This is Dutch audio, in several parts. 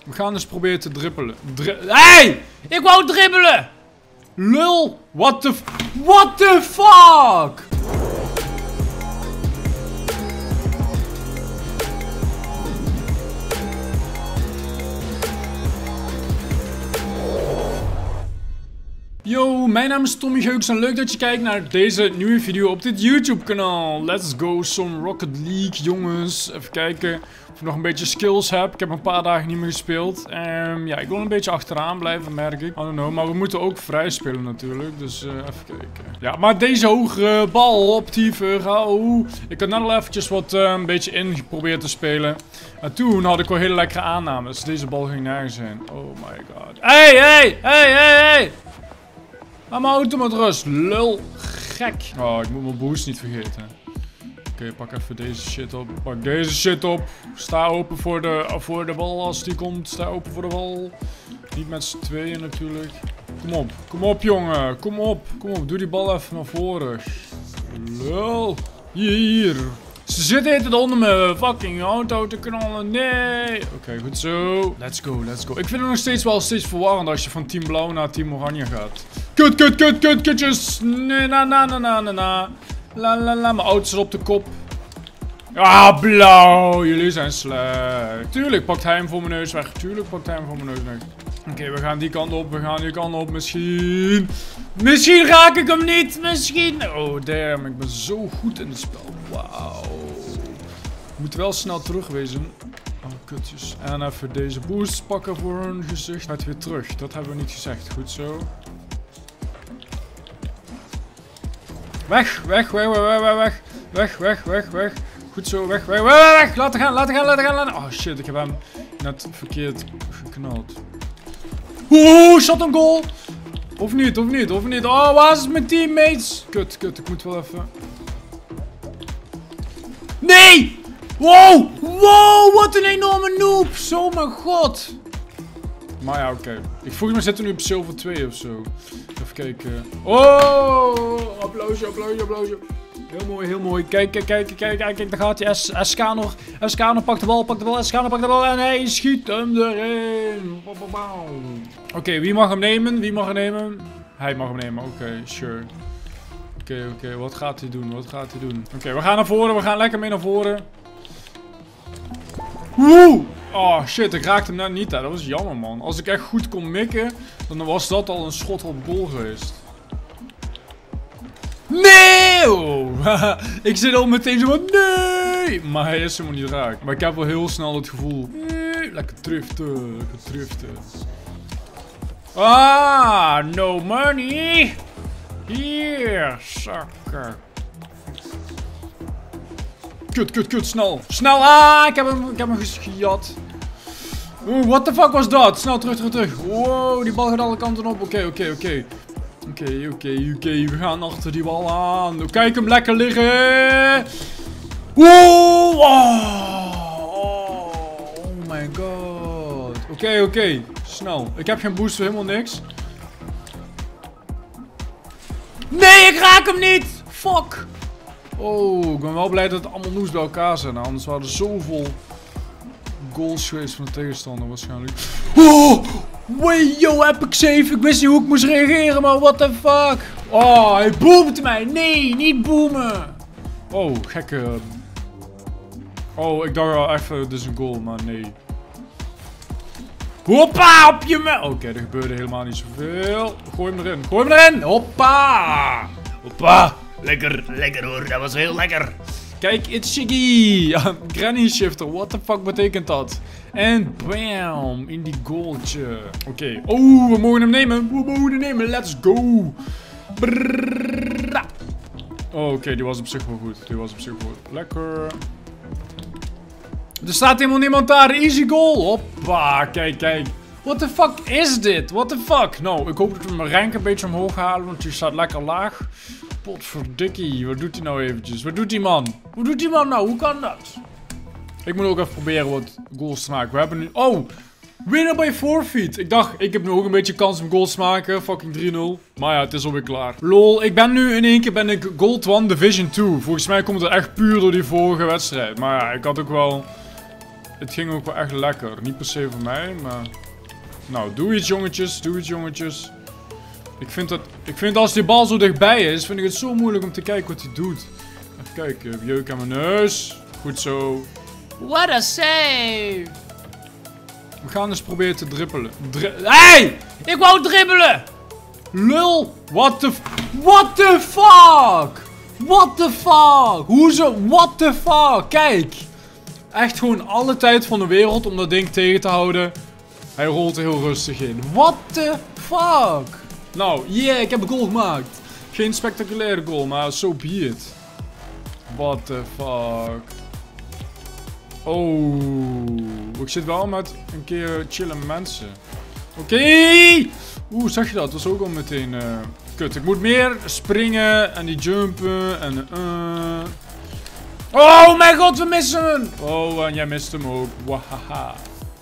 We gaan eens proberen te dribbelen. Hey! Ik wou dribbelen! Lul! What the fuck? Yo, mijn naam is Tommy Geuks en leuk dat je kijkt naar deze nieuwe video op dit YouTube kanaal. Let's go, some Rocket League, jongens. Even kijken of ik nog een beetje skills heb. Ik heb een paar dagen niet meer gespeeld. Ja, ik wil een beetje achteraan blijven, merk ik. I don't know, maar we moeten ook vrij spelen natuurlijk. Dus even kijken. Ja, maar deze hogere bal op diever. Ik had net al eventjes wat een beetje in geprobeerd te spelen. En toen had ik wel hele lekkere aannames. Deze bal ging nergens heen. Oh my god. Hey! Laat mijn auto met rust, lul. Gek. Oh, ik moet mijn boost niet vergeten. Oké, pak even deze shit op. Pak deze shit op. Sta open voor de bal als die komt. Sta open voor de bal. Niet met z'n tweeën natuurlijk. Kom op jongen. Kom op. Doe die bal even naar voren. Lul. Hier. Ze zitten onder mijn fucking auto te knallen. Nee. Oké, goed zo. Let's go. Ik vind het nog steeds verwarrend als je van team blauw naar team oranje gaat. Kutjes. Nee, na. Mijn auto is op de kop. Ah, blauw. Jullie zijn slecht. Tuurlijk pakt hij hem voor mijn neus weg. Oké, we gaan die kant op. Misschien raak ik hem niet. Oh, damn. Ik ben zo goed in het spel. Wauw. Moet wel snel terugwezen. Oh, kutjes. En even deze boost pakken voor hun gezicht. Gaat weer terug. Dat hebben we niet gezegd. Goed zo. Weg. Goed zo, weg. Laten gaan. Oh shit, ik heb hem net verkeerd geknald. Oeh, shot on goal. Of niet. Oh, waar is mijn teammates? Kut, ik moet wel even. Nee! Wow, wat een enorme noob. Zo, mijn god. Maar ja, oké. Ik vroeg me, zitten we nu op silver 2 of zo? Even kijken. Oh, applausje. Heel mooi. Kijk, daar gaat hij. Escano pakt de bal. En hij schiet hem erin. Oké, wie mag hem nemen? Hij mag hem nemen, oké, sure. Oké, wat gaat hij doen? Oké, we gaan naar voren, we gaan lekker mee naar voren. Woe! Oh shit, ik raakte hem net niet, hè. Dat was jammer, man. Als ik echt goed kon mikken, dan was dat al een schot op goal geweest. Nee! Oh. Ik zit al meteen zo van nee! Maar hij is helemaal niet raak. Maar ik heb wel heel snel het gevoel. Lekker driften. Ah, no money! Hier, zakker. Kut, snel. Ah, ik heb hem gejat. Oeh, what the fuck was dat? Snel, terug. Wow, die bal gaat alle kanten op. Oké. We gaan achter die bal aan. Kijk hem lekker liggen. Wow. Oh my god. Oké. Snel. Ik heb geen boost voor helemaal niks. Nee, ik raak hem niet. Fuck. Oh, ik ben wel blij dat het allemaal noes bij elkaar zijn. Anders waren er zoveel goals geweest van de tegenstander waarschijnlijk. Oh, wee, yo, epic save. Ik wist niet hoe ik moest reageren, maar what the fuck. Oh, hij boomt mij. Nee, niet boomen. Oh, gekke. Oh, ik dacht al even, dit is een goal, maar nee. Hoppa, op je me. Oké, er gebeurde helemaal niet zoveel. Gooi hem erin. Hoppa. Lekker hoor, dat was heel lekker. Kijk, it's Shiggy. Granny Shifter, what the fuck betekent dat? En bam, in die goaltje. Oké. Oh, we mogen hem nemen. Let's go. Oh, oké, die was op zich wel goed. Lekker. Er staat helemaal niemand daar. Easy goal. Hoppa, kijk. What the fuck is dit? Nou, ik hoop dat we mijn rank een beetje omhoog halen, want die staat lekker laag. Potverdikkie, wat doet hij nou eventjes? Wat doet die man nou? Hoe kan dat? Ik moet ook even proberen wat goals te maken. We hebben nu... Oh! Winner by forfeit. Ik dacht, ik heb nu ook een beetje kans om goals te maken. Fucking 3-0. Maar ja, het is alweer klaar. Lol, ik ben nu in één keer Gold 1 Division 2. Volgens mij komt het echt puur door die vorige wedstrijd. Maar ja, ik had ook wel... het ging ook wel echt lekker. Niet per se voor mij, maar... Nou, doe iets jongetjes, doe iets jongetjes. Ik vind als die bal zo dichtbij is, vind ik het zo moeilijk om te kijken wat hij doet. Even kijken, jeuk aan mijn neus. Goed zo. What a save! We gaan eens proberen te dribbelen. Hey! Ik wou dribbelen! Lul! What the fuck? What the fuck? Hoezo? What the fuck? Kijk! Echt gewoon alle tijd van de wereld om dat ding tegen te houden. Hij rolt er heel rustig in. What the fuck? Nou, yeah, ik heb een goal gemaakt. Geen spectaculaire goal, maar so be it. What the fuck? Oh, ik zit wel met een keer chillen mensen. Oké. Oeh, zag je dat? Dat was ook al meteen kut. Ik moet meer springen en die jumpen en Oh mijn god, we missen hem! Oh, en jij mist hem ook. Wahaha.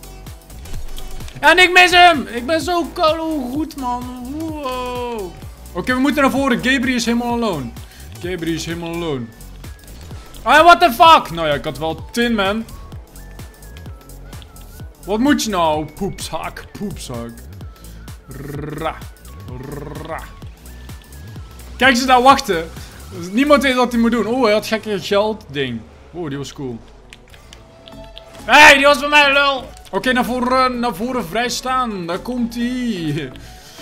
En ik mis hem! Ik ben zo goed, man. Wow. Oké, we moeten naar voren. Gabriel is helemaal alone. Gabriel is helemaal alone. Ah, what the fuck? Nou ja, ik had wel Tin Man. Wat moet je nou? Poepzak, poepzak. Ra. Ra. Kijk ze daar wachten. Niemand weet wat hij moet doen. Oh, hij had gekke geld ding. Oh, die was cool. Hey, die was bij mij, lul. Oké, naar voren vrij staan. Daar komt hij.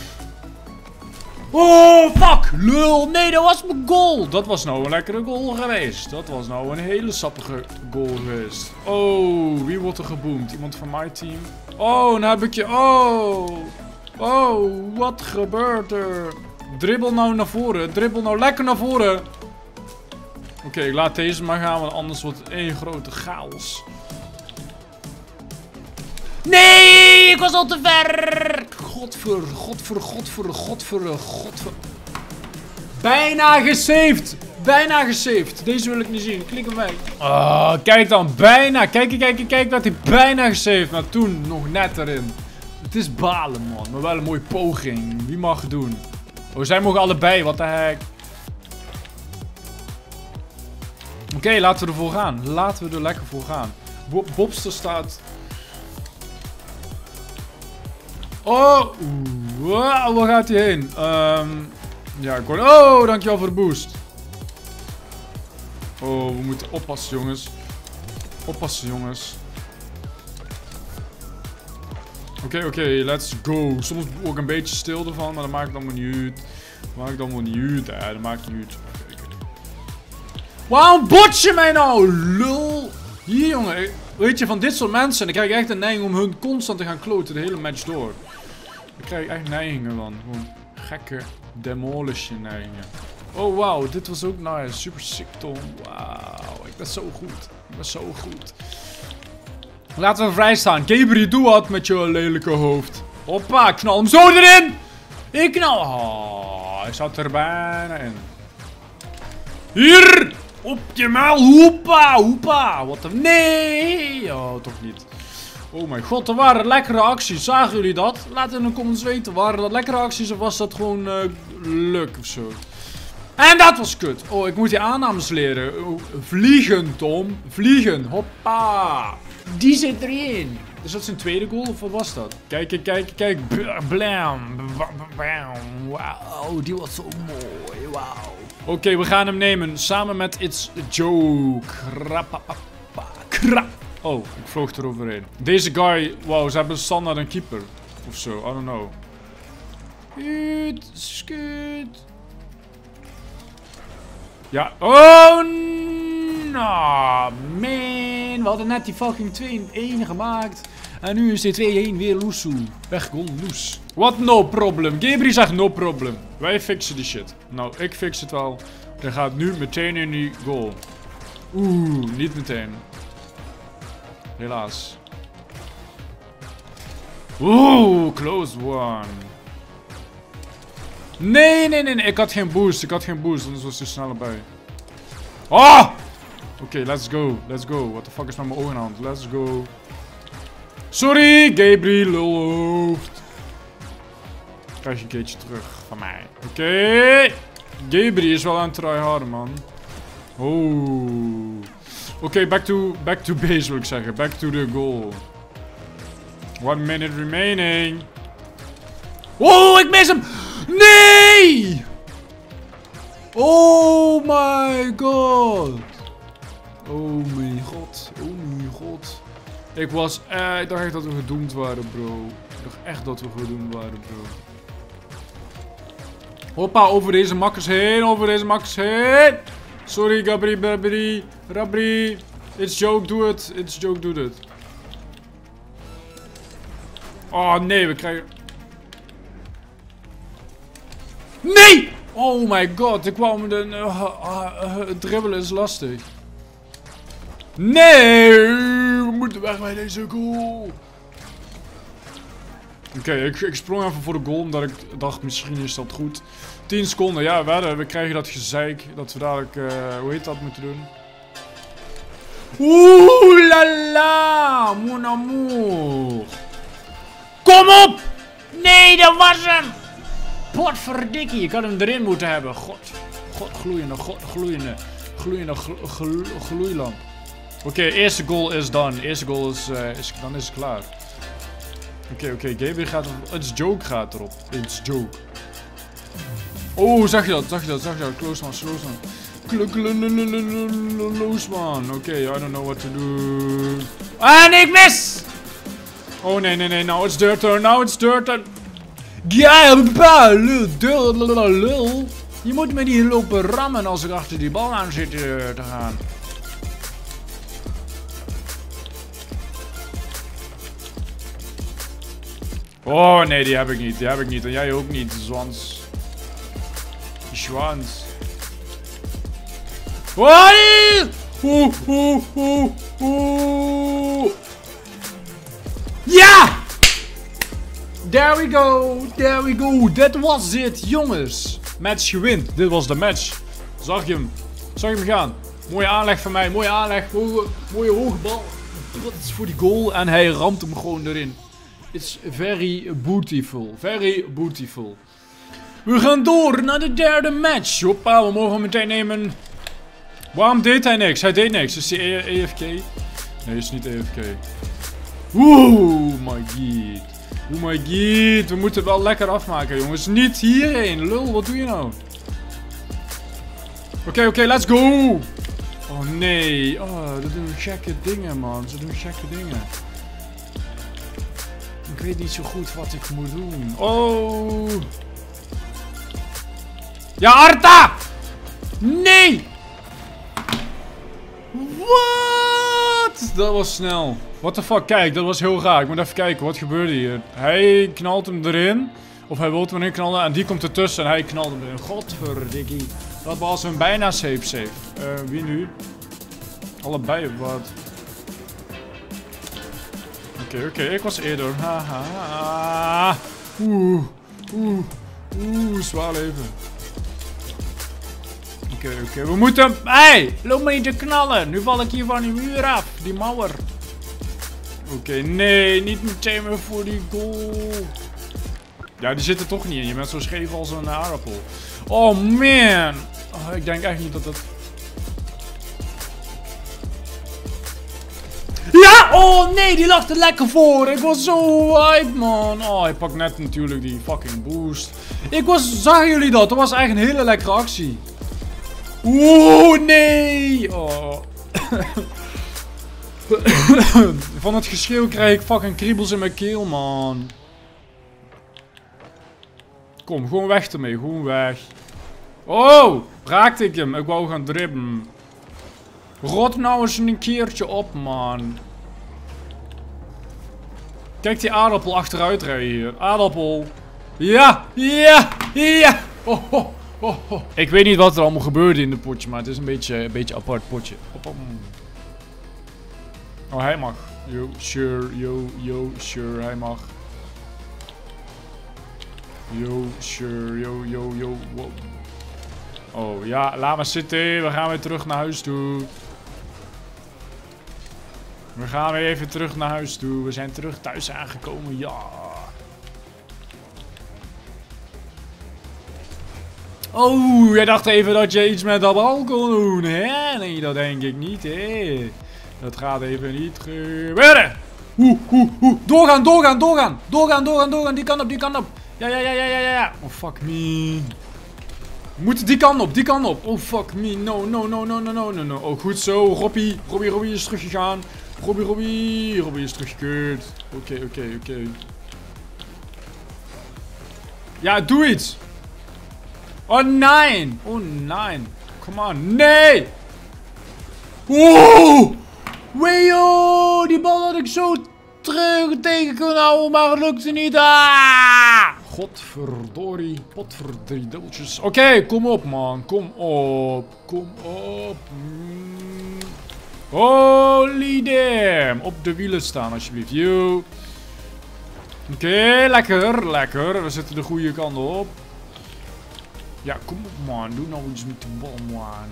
Oh, fuck. Lul. Nee, dat was mijn goal. Dat was nou een lekkere goal geweest. Dat was nou een hele sappige goal geweest. Oh, wie wordt er geboomd? Iemand van mijn team? Oh, nou heb ik je... Oh. Oh, wat gebeurt er? Dribbel nou naar voren. Dribbel nou lekker naar voren. Oké, ik laat deze maar gaan, want anders wordt het één grote chaos. Nee, ik was al te ver. Godver. Bijna gesaved. Bijna gesaved. Deze wil ik niet zien. Klik op mij. Oh, kijk dan. Bijna. Kijk. Dat hij bijna gesaved. Maar toen nog net erin. Het is balen, man. Maar wel een mooie poging. Wie mag het doen? Oh, zij mogen allebei. Wat de heck. Oké, laten we ervoor gaan. Laten we er lekker voor gaan. Bobster staat... Oh, wow, waar gaat hij heen? Ja, ik hoor... Oh, dankjewel voor de boost. Oh, we moeten oppassen, jongens. Oppassen, jongens. Oké, let's go. Soms ook een beetje stil ervan, maar dat maakt allemaal niet uit. Ja, dat maakt niet uit. Waarom bot je mij nou, lul? Hier, jongen. Weet je, van dit soort mensen, dan krijg ik echt een neiging om hun constant te gaan kloten de hele match door. Daar krijg ik echt neigingen van. Gewoon gekke demolition neigingen. Oh, wauw. Dit was ook nice. Super sick, Tom. Wauw. Ik ben zo goed. Laten we vrij staan. Gabriel, doe wat met je lelijke hoofd. Hoppa, knal hem zo erin. Ik knal. Oh, hij zat er bijna in. Hier. Op je muil. Hoepa. Wat een... Nee. Oh, toch niet. Oh mijn god, er waren lekkere acties. Zagen jullie dat? Laat in de comments weten. Waren dat lekkere acties of was dat gewoon luk of zo? En dat was kut. Oh, ik moet die aannames leren. Oh, vliegen, Tom. Vliegen. Hoppa. Die zit erin. Is dat zijn tweede goal of wat was dat? Kijk. Blam. Wauw, die was zo mooi. Wauw. Oké, we gaan hem nemen. Samen met It's a Joke. Krap. Oh, ik vloog eroverheen. Deze guy, wauw, ze hebben standaard een keeper. Of zo, I don't know. Skut. Ja, oh, no, man. We hadden net die fucking 2-1 gemaakt. En nu is die 2-1 weer loesoe. Weggoal, loes. What no problem? Gabriel zegt no problem. Wij fixen die shit. Nou, ik fix het wel. Hij gaat nu meteen in die goal. Oeh, niet meteen. Helaas. Oeh, close one. Nee. Ik had geen boost. Anders was hij sneller bij. Oh! Oké, let's go. What the fuck is met mijn ogen aan de hand? Let's go. Sorry, Gabriel, lulhoofd. Krijg je een keertje terug van mij. Oké. Gabriel is wel aan het tryharden, man. Oh. Oké, back to base wil ik zeggen. Back to the goal. 1 minute remaining. Oh, ik mis hem! Nee! Oh my god. Oh mijn god. Oh mijn god. Ik dacht echt dat we gedoemd waren, bro. Ik dacht echt dat we gedoemd waren, bro. Hoppa, over deze makkers heen. Over deze makkers heen. Sorry, Rabri. It's joke, do it. It's joke, do it. Oh nee, we krijgen... Nee! Oh my god, ik kwam het dribbelen is lastig. Nee! We moeten weg bij deze goal. Oké, ik sprong even voor de goal, omdat ik dacht misschien is dat goed. 10 seconden, ja, we krijgen dat gezeik. Dat we dadelijk, hoe heet dat, moeten doen. Oeh la la, mon amour. Kom op! Nee, dat was hem! Potverdikkie, ik had hem erin moeten hebben. God, gloeilamp. Oké, eerste goal is done. Eerste goal is, dan is het klaar. Oké, Gabriel gaat erop. It's joke gaat erop. It's joke. Oh, zag je dat? Close man. Oké, I don't know what to do. En ik mis! Oh nee, now it's their turn, Ja, lul. Je moet me niet lopen rammen als ik achter die bal aan zit te gaan. Oh nee, die heb ik niet. En jij ook niet, zwans. Zwans. Ja! There we go. That was it, jongens. Match gewint. Dit was de match. Zag je hem gaan. Mooie aanleg van mij. Mooie hoge bal. Dat is voor die goal. En hij ramt hem gewoon erin. It's very beautiful. We gaan door naar de derde match. Hoppa, we mogen meteen nemen. Waarom deed hij niks? Hij deed niks. Is hij AFK? Nee, is niet AFK. Oh my god. We moeten het wel lekker afmaken, jongens. Niet hierheen. Lul, wat doe je nou? Oké, let's go. Oh nee. Oh, ze doen gekke dingen, man. Ik weet niet zo goed wat ik moet doen. Oh. Ja, Arta! Nee! Wat? Dat was snel. What the fuck? Kijk, dat was heel raar. Ik moet even kijken, wat gebeurde hier? Hij knalt hem erin. Of hij wil hem erin knallen. En die komt ertussen en hij knalt hem erin. Godverdikkie. Dat was een bijna safe. Wie nu? Allebei of wat? Oké, ik was eerder. Haha. Zwaar leven. Oké, we moeten... Hey, loop me niet te knallen. Nu val ik hier van die muur af. Die mauer. Oké, nee, niet meteen meer voor die goal. Ja, die zit er toch niet in. Je bent zo scheef als een aardappel. Oh man. Oh, ik denk echt niet dat dat... Ja! Oh nee, die lag er lekker voor. Ik was zo hyped, man. Oh, hij pakt net natuurlijk die fucking boost. Zagen jullie dat? Dat was echt een hele lekkere actie. Oeh, nee. Oh. Van het geschreeuw krijg ik fucking kriebels in mijn keel, man. Kom, gewoon weg ermee. Gewoon weg. Oh, raakte ik hem. Ik wou gaan dribbelen. Rot nou eens een keertje op, man. Kijk die aardappel achteruit rijden hier. Aardappel. Ja. Oh. Ik weet niet wat er allemaal gebeurde in de potje, maar het is een beetje apart potje. Oh, hij mag. Yo, sure, hij mag. Yo, sure, yo. Wow. Oh, ja, laat maar zitten. We gaan weer terug naar huis toe. We gaan weer even terug naar huis toe. We zijn terug thuis aangekomen, ja. Oh, jij dacht even dat je iets met dat bal kon doen, hè? Nee, dat denk ik niet, hè? Dat gaat even niet gebeuren. Doorgaan. Doorgaan. Die kant op. Ja. Oh, fuck me. We moeten die kant op. Oh, fuck me. No. Oh, goed zo. Robbie is teruggegaan. Robbie is teruggekeerd. Oké. Ja, doe iets. Oh, nee. Come on. Nee. Wow. Weyo. Die bal had ik zo terug tegen kunnen houden, maar het lukte niet. Godverdorie. Potverdriedeltjes. Oké, kom op, man. Kom op. Holy damn. Op de wielen staan, alsjeblieft. Yo. Oké, lekker. We zitten de goede kant op. Ja, kom op, man. Doe nou iets met de bal, man.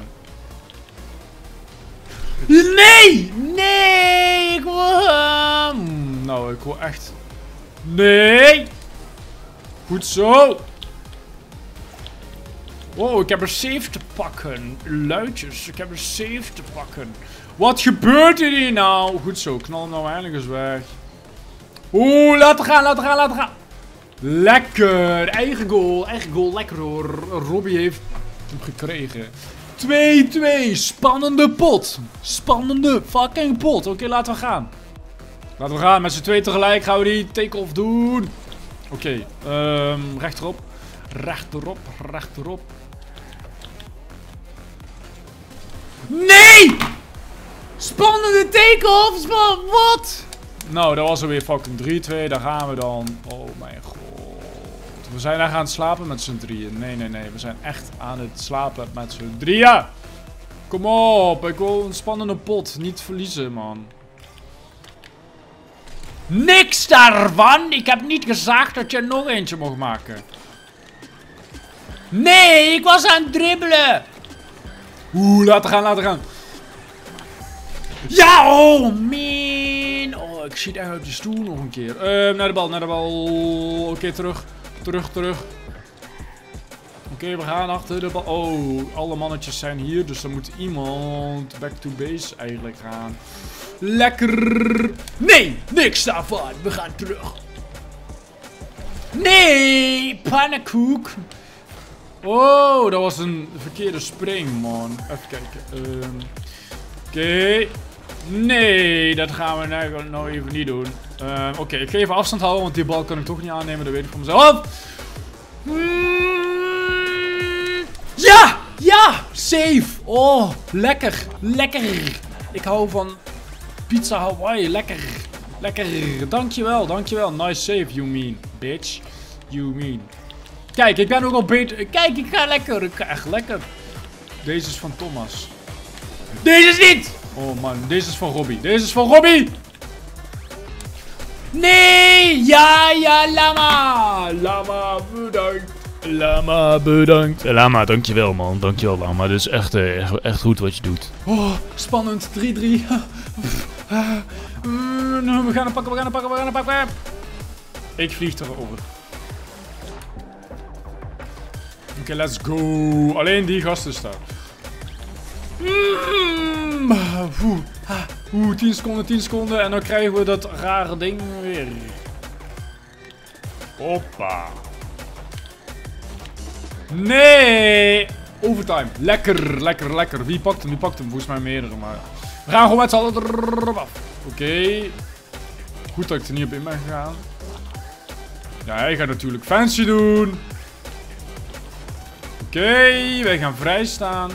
Nee! Ik wil hem! Nou, ik wil echt... Nee! Goed zo! Oh, ik heb er 7 te pakken. Luidjes, ik heb er 7 te pakken. Wat gebeurt er hier nou? Goed zo, knal hem nou eindelijk eens weg. Oeh, laten gaan. Lekker! Eigen goal, lekker hoor. Robbie heeft hem gekregen. 2-2, spannende pot. Spannende fucking pot. Oké, laten we gaan. Met z'n 2 tegelijk gaan we die take-off doen. Oké, rechterop. Nee! Spannende take-off, wat? Nou, dat was er weer fucking 3-2, daar gaan we dan. Oh mijn god. We zijn echt aan het slapen met z'n drieën. Nee. We zijn echt aan het slapen met z'n drieën. Kom op. Ik wil een spannende pot. Niet verliezen, man. Niks daarvan. Ik heb niet gezegd dat je nog eentje mocht maken. Nee, ik was aan het dribbelen. Oeh, laten gaan. Ja, oh man. Oh, ik zie het echt uit de stoel nog een keer. Naar de bal. Oké, terug. Oké, we gaan achter de bal. Oh, alle mannetjes zijn hier. Dus dan moet iemand back to base eigenlijk gaan. Lekker. Nee, niks daarvan. We gaan terug. Nee, pannenkoek. Oh, dat was een verkeerde spring, man. Even kijken. Oké. Nee, dat gaan we nou even niet doen. Oké, ik ga even afstand houden, want die bal kan ik toch niet aannemen. Dat weet ik van mezelf. Ja! Safe! Oh, lekker! Ik hou van pizza Hawaii. Lekker! Dankjewel. Nice save, you mean, bitch. Kijk, ik ben ook al beter. Kijk, ik ga lekker. Ik ga echt lekker. Deze is van Thomas. Deze is niet! Oh man, deze is van Robbie. Nee! Ja, Lama, bedankt. Lama, dankjewel, man. Dankjewel, Lama. Dit is echt goed wat je doet. Oh, spannend. 3-3. We gaan hem pakken. Ik vlieg erover. Oké, let's go. Alleen die gasten staan. 10 seconden en dan krijgen we dat rare ding weer. Hoppa. Nee. Overtime. Lekker. Wie pakt hem? Volgens mij meerdere, maar... We gaan gewoon met z'n allen eraf af. Oké. Goed dat ik er niet op in ben gegaan. Ja, hij gaat natuurlijk fancy doen. Oké, wij gaan vrijstaan.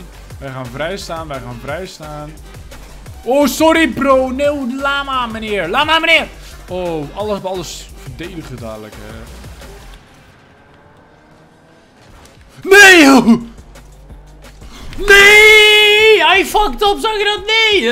Oh, sorry bro. Nee, lama meneer. Oh, alles verdedigen dadelijk, hè. Nee, hij fucked up, zag je dat? Nee.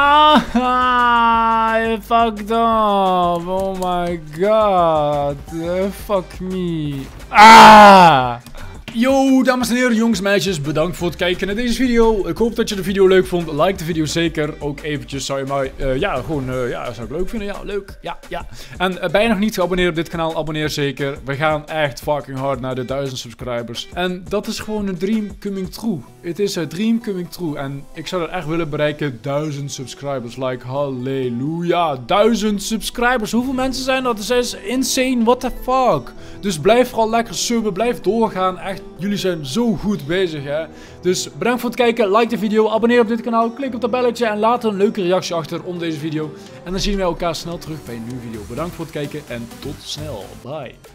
Hij fucked up. Oh my god. Fuck me. Yo, dames en heren, jongens en meisjes, bedankt voor het kijken naar deze video. Ik hoop dat je de video leuk vond. Like de video zeker. Ook eventjes zou je mij, zou ik leuk vinden. Ja, leuk. Ja. En ben je nog niet geabonneerd op dit kanaal, abonneer zeker. We gaan echt fucking hard naar de 1000 subscribers. En dat is gewoon een dream coming true. Het is een dream coming true. En ik zou dat echt willen bereiken, 1000 subscribers. Like, halleluja. 1000 subscribers. Hoeveel mensen zijn dat? Dat is insane. What the fuck? Dus blijf vooral lekker subben. Blijf doorgaan. Echt, jullie zijn zo goed bezig, hè. Dus bedankt voor het kijken. Like de video. Abonneer op dit kanaal. Klik op dat belletje. En laat een leuke reactie achter onder deze video. En dan zien we elkaar snel terug bij een nieuwe video. Bedankt voor het kijken. En tot snel. Bye.